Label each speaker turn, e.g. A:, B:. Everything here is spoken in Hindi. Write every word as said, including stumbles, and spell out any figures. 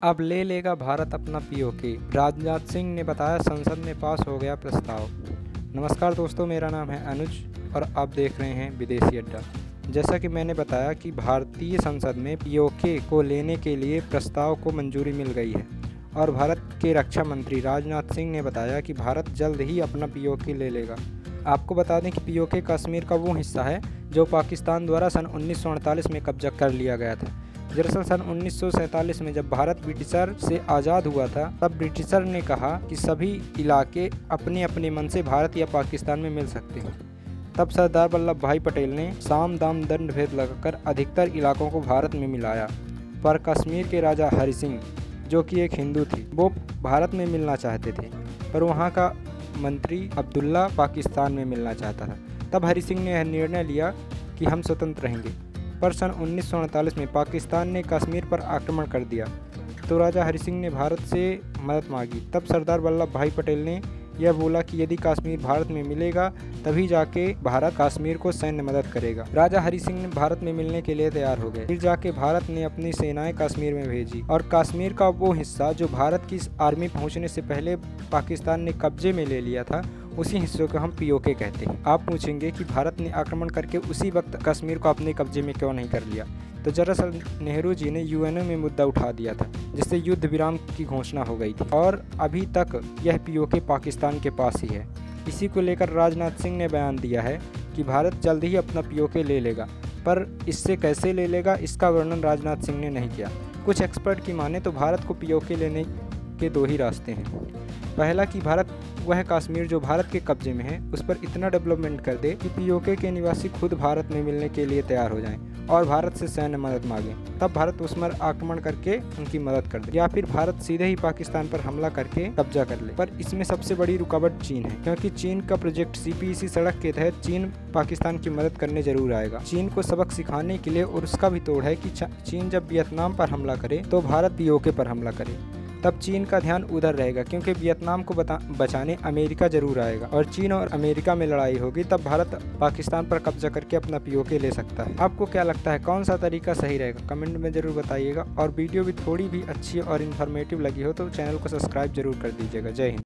A: अब ले लेगा भारत अपना पीओके, राजनाथ सिंह ने बताया। संसद में पास हो गया प्रस्ताव। नमस्कार दोस्तों, मेरा नाम है अनुज और आप देख रहे हैं विदेशी अड्डा। जैसा कि मैंने बताया कि भारतीय संसद में पीओके को लेने के लिए प्रस्ताव को मंजूरी मिल गई है और भारत के रक्षा मंत्री राजनाथ सिंह ने बताया कि भारत जल्द ही अपना पीओके ले लेगा। आपको बता दें कि पीओके कश्मीर का वो हिस्सा है जो पाकिस्तान द्वारा सन उन्नीस सौ अड़तालीस में कब्जा कर लिया गया था। दरअसल सन उन्नीस सौ सैंतालीस में जब भारत ब्रिटिशर से आज़ाद हुआ था, तब ब्रिटिशर ने कहा कि सभी इलाके अपने अपने मन से भारत या पाकिस्तान में मिल सकते हैं। तब सरदार वल्लभ भाई पटेल ने साम दाम दंड भेद लगाकर अधिकतर इलाकों को भारत में मिलाया, पर कश्मीर के राजा हरि सिंह, जो कि एक हिंदू थे, वो भारत में मिलना चाहते थे, पर वहाँ का मंत्री अब्दुल्ला पाकिस्तान में मिलना चाहता था। तब हरि सिंह ने यह निर्णय लिया कि हम स्वतंत्र रहेंगे, पर सन उन्नीस सौ अड़तालीस में पाकिस्तान ने कश्मीर पर आक्रमण कर दिया, तो राजा हरि सिंह ने भारत से मदद मांगी। तब सरदार वल्लभ भाई पटेल ने यह बोला कि यदि कश्मीर भारत में मिलेगा तभी जाके भारत कश्मीर को सैन्य मदद करेगा। राजा हरि सिंह ने भारत में मिलने के लिए तैयार हो गए। फिर जाके भारत ने अपनी सेनाएं कश्मीर में भेजी और कश्मीर का वो हिस्सा जो भारत की आर्मी पहुंचने से पहले पाकिस्तान ने कब्जे में ले लिया था, उसी हिस्से को हम पीओके कहते हैं। आप पूछेंगे कि भारत ने आक्रमण करके उसी वक्त कश्मीर को अपने कब्जे में क्यों नहीं कर लिया, तो दरअसल नेहरू जी ने यूएनओ में मुद्दा उठा दिया था, जिससे युद्ध विराम की घोषणा हो गई थी और अभी तक यह पीओके पाकिस्तान के पास ही है। इसी को लेकर राजनाथ सिंह ने बयान दिया है कि भारत जल्द ही अपना पीओके ले लेगा, पर इससे कैसे ले लेगा इसका वर्णन राजनाथ सिंह ने नहीं किया। कुछ एक्सपर्ट की माने तो भारत को पीओके लेने के दो ही रास्ते हैं। पहला कि भारत वह कश्मीर जो भारत के कब्जे में है उस पर इतना डेवलपमेंट कर दे कि पीओके के निवासी खुद भारत में मिलने के लिए तैयार हो जाएं और भारत से सैन्य मदद मांगें, तब भारत उस पर आक्रमण करके उनकी मदद कर दे, या फिर भारत सीधे ही पाकिस्तान पर हमला करके कब्जा कर ले। पर इसमें सबसे बड़ी रुकावट चीन है, क्योंकि चीन का प्रोजेक्ट सीपीईसी सड़क के तहत चीन पाकिस्तान की मदद करने जरूर आएगा। चीन को सबक सिखाने के लिए, और उसका भी तोड़ है कि चीन जब वियतनाम पर हमला करे तो भारत पीओके पर हमला करे, तब चीन का ध्यान उधर रहेगा, क्योंकि वियतनाम को बचाने अमेरिका जरूर आएगा और चीन और अमेरिका में लड़ाई होगी, तब भारत पाकिस्तान पर कब्जा करके अपना पीओके ले सकता है। आपको क्या लगता है, कौन सा तरीका सही रहेगा? कमेंट में जरूर बताइएगा और वीडियो भी थोड़ी भी अच्छी और इन्फॉर्मेटिव लगी हो तो चैनल को सब्सक्राइब जरूर कर दीजिएगा। जय हिंद।